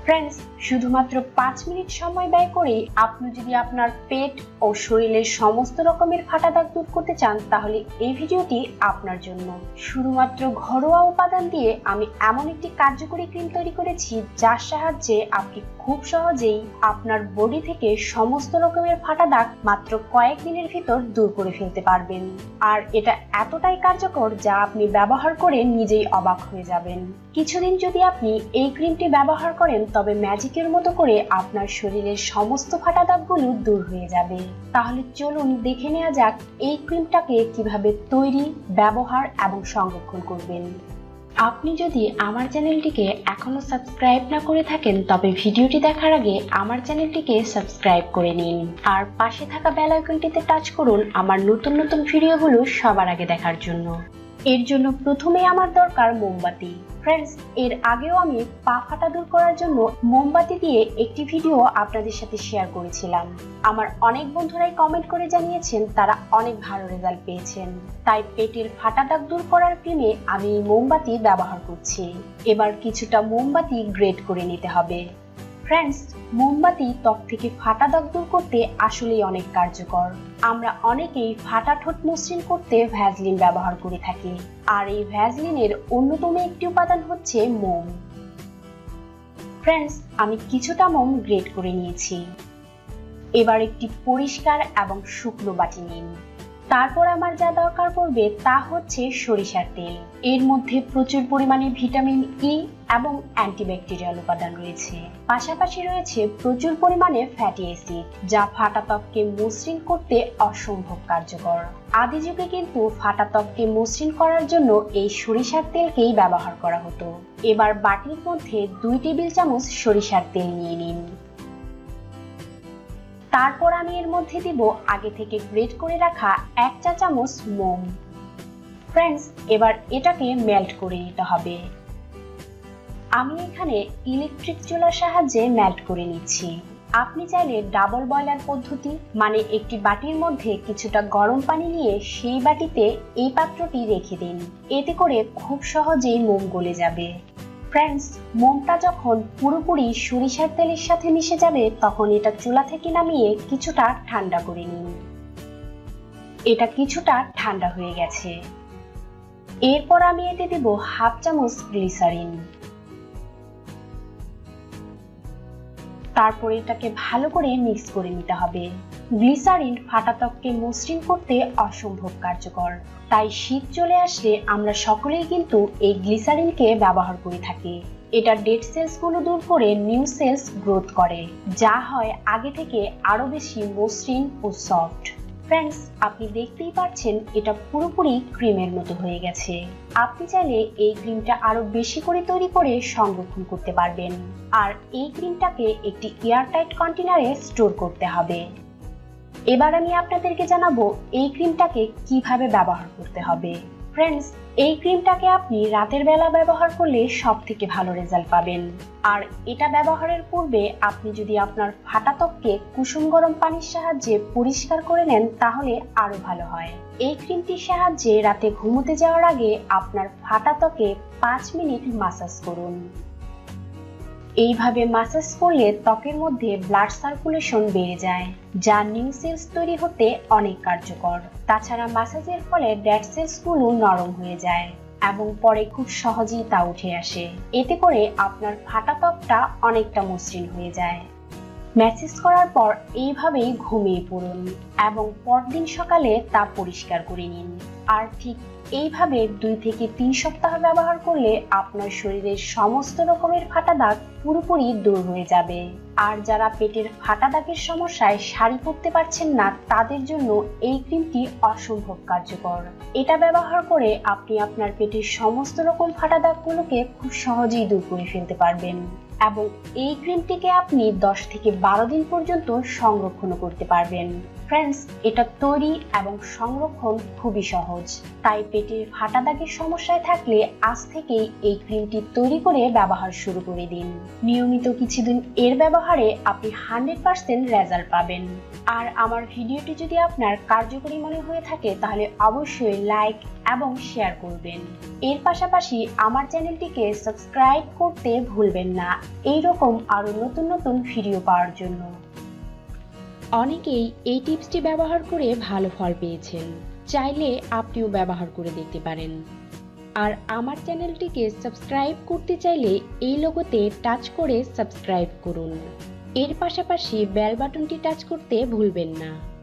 Friends, শুধুমাত্র 5 minute সময় ব্যয় করে আপনি যদি আপনার পেট ও শরীরের সমস্ত রকমের ফাটা দাগ দূর করতে চান তাহলে এই ভিডিওটি আপনার জন্য। শুধুমাত্র ঘরোয়া উপাদান দিয়ে আমি এমন একটি কার্যকরী ক্রিম তৈরি করেছি যার সাহায্যে আপনি খুব সহজেই আপনার বডি থেকে সমস্ত রকমের ফাটা দাগ মাত্র কয়েক দিনের ভিতর দূর করে ফেলতে পারবেন। আর এটা এতটাই কার্যকর যা আপনি ব্যবহার করে নিজেই অবাক হয়ে যাবেন। কিছুদিন যদি আপনি এই ক্রিমটি ব্যবহার করেন তবে ম্যাজিকের মতো করে আপনার শরীরের সমস্ত ফাটা দাগগুলো দূর হয়ে যাবে। তাহলে চলুন দেখে নেওয়া যাক এই ক্রিমটাকে কিভাবে তৈরি, ব্যবহার এবং সংরক্ষণ করবেন। আপনি যদি আমার চ্যানেলটিকে এখনো সাবস্ক্রাইব না করে থাকেন তবে ভিডিওটি দেখার আগে আমার চ্যানেলটিকে সাবস্ক্রাইব করে নিন আর পাশে থাকা বেল আইকনটিতে টাচ করুন আমার নতুন নতুন ভিডিওগুলো সবার আগে দেখার জন্য। এর জন্য প্রথমে আমার দরকার মোমবাতি। ফ্রেন্ডস, এর আগেও আমি পা ফাটা দূর করার জন্য মোমবাতি দিয়ে একটি ভিডিও আপনাদের সাথে শেয়ার করেছিলাম। আমার অনেক বন্ধুরাই কমেন্ট করে জানিয়েছেন তারা অনেক ভালো রেজাল্ট পেয়েছেন। তাই পেটের ফাটা দাগ দূর করার ক্রিমে আমি মোমবাতি ব্যবহার করছি। এবার কিছুটা মোমবাতি গ্রেট করে নিতে হবে। ফ্রেন্ডস, মোমবাতি ত্বক থেকে ফাটা দাগ দূর করতে আসলেই অনেক কার্যকর। আমরা অনেকেই ফাটা ঠোঁট মসৃণ করতে ভ্যাসলিন ব্যবহার করে থাকি, আর এই ভ্যাসলিনের অন্যতম একটি উপাদান হচ্ছে মোম। ফ্রেন্ডস, আমি কিছুটা মোম গ্রেট করে নিয়েছি। এবার একটি পরিষ্কার এবং শুকনো বাটি নিন। তারপর আমার যা দরকার পড়বে তা হচ্ছে সরিষার তেল। এর মধ্যে প্রচুর পরিমাণে ভিটামিন ই এবং অ্যান্টিব্যাকটেরিয়াল উপাদান রয়েছে। পাশাপাশি রয়েছে প্রচুর পরিমাণে ফ্যাটি অ্যাসিড যা ফাটা ত্বককে মসৃণ করতে অসম্ভব কার্যকর। আদি যুগে কিন্তু ফাটা ত্বককে মসৃণ করার জন্য এই সরিষার তেলকেই ব্যবহার করা হতো। এবার বাটির মধ্যে 2 টেবিল চামচ সরিষার তেল নিয়ে নিন। তারপর আমি এর মধ্যে দিব আগে থেকে গ্রেট করে রাখা 1 চা চামচ মোম। ফ্রেন্ডস, এবার এটাকে মেল্ট করে নিতে হবে। আমি এখানে ইলেকট্রিক চুলার সাহায্যে মেল্ট করে নিচ্ছি। আপনি চাইলে ডাবল বয়লার পদ্ধতি, মানে একটি বাটির মধ্যে কিছুটা গরম পানি নিয়ে সেই বাটিতে এই পাত্রটি রেখে দিন। এতে করে খুব সহজেই মোম গলে যাবে। ফ্রেন্ডস, মোমটা যখন পুরোপুরি সরিষার তেলের সাথে মিশে যাবে তখন এটা চুলা থেকে নামিয়ে কিছুটা ঠান্ডা করে নিন। এটা কিছুটা ঠান্ডা হয়ে গেছে। এরপর আমি এতে দেব 1/2 চামচ গ্লিসারিন। তারপর এটাকে ভালো করে মিক্স করে নিতে হবে। গ্লিসারিন ফাটা ত্বককে মসৃণ করতে অসম্ভব কার্যকর। তাই শীত চলে আসলে আমরা সকলেই কিন্তু এই গ্লিসারিনকে ব্যবহার করে থাকি। এটা ডেড সেলস গুলো দূর করে নিউ সেলস গ্রোথ করে, যা হয় আগে থেকে আরো বেশি মসৃণ ও সফট। ফ্রেন্ডস, আপনি দেখতেই পাচ্ছেন এটা পুরোপুরি ক্রিমের মতো হয়ে গেছে। আপনি চাইলে এই ক্রিমটা আরো বেশি করে তৈরি করে সংরক্ষণ করতে পারবেন। আর এই ক্রিমটাকে একটি এয়ারটাইট কন্টেনারে স্টোর করতে হবে। এবার আমি আপনাদেরকে জানাবো এই ক্রিমটাকে কিভাবে ব্যবহার করতে হবে। ফ্রেন্ডস, এই ক্রিমটাকে আপনি রাতের বেলা ব্যবহার করলে সবথেকে ভালো রেজাল্ট পাবেন। আর এটা ব্যবহারের পূর্বে আপনি যদি আপনার ফাটা ত্বককে কুসুম গরম পানির সাহায্যে পরিষ্কার করে নেন তাহলে আরো ভালো হয়। এই ক্রিমটির সাহায্যে রাতে ঘুমোতে যাওয়ার আগে আপনার ফাটা ত্বকে 5 মিনিট মাসাজ করুন। এইভাবে মাসাজ করলে ত্বকের মধ্যে ব্লাড সার্কুলেশন বেড়ে যায়, যা নিউ সেলস তৈরি হতে অনেক কার্যকর। তাছাড়া মাসাজের ফলে ডেড সেলস গুলো নরম হয়ে যায় এবং পরে খুব সহজেই তা উঠে আসে। এতে করে আপনার ফাটা ত্বকটা অনেকটা মসৃণ হয়ে যায়। ম্যাসেজ করার পর এইভাবেই ঘুমিয়ে পড়ুন এবং পরদিন সকালে তা পরিষ্কার করে নিন। আর ঠিক এইভাবে 2 থেকে 3 সপ্তাহ ব্যবহার করলে আপনার শরীরের সমস্ত রকমের ফাটা দাগ পুরোপুরি দূর হয়ে যাবে। আর যারা পেটের ফাটা দাগের সমস্যায় শাড়ি পরতে পারছেন না তাদের জন্য এই ক্রিমটি অসম্ভব কার্যকর। এটা ব্যবহার করে আপনি আপনার পেটের সমস্ত রকম ফাটা দাগগুলোকে খুব সহজেই দূর করে ফেলতে পারবেন এবং এই ক্রিমটিকে আপনি 10 থেকে 12 দিন পর্যন্ত সংরক্ষণ করতে পারবেন। ফ্রেন্ডস, এটা তৈরি এবং সংরক্ষণ খুবই সহজ। তাই পেটের ফাটা দাগের সমস্যায় থাকলে আজ থেকেই এই ক্রিমটি তৈরি করে ব্যবহার শুরু করে দিন। নিয়মিত কিছুদিন এর ব্যবহার ব্যবহারে আপনি 100% রেজাল্ট পাবেন। আর আমার ভিডিওটি যদি আপনার কার্যকরী মনে হয়ে থাকে তাহলে অবশ্যই লাইক এবং শেয়ার করবেন। এর পাশাপাশি আমার চ্যানেলটিকে সাবস্ক্রাইব করতে ভুলবেন না এইরকম আরো নতুন নতুন ভিডিও পাওয়ার জন্য। অনেকেই এই টিপসটি ব্যবহার করে ভালো ফল পেয়েছেন, চাইলে আপনিও ব্যবহার করে দেখতে পারেন। আর আমার চ্যানেলটিকে সাবস্ক্রাইব করতে চাইলে এই লোগোতে টাচ করে সাবস্ক্রাইব করুন। এর পাশাপাশি বেল বাটনটি টাচ করতে ভুলবেন না।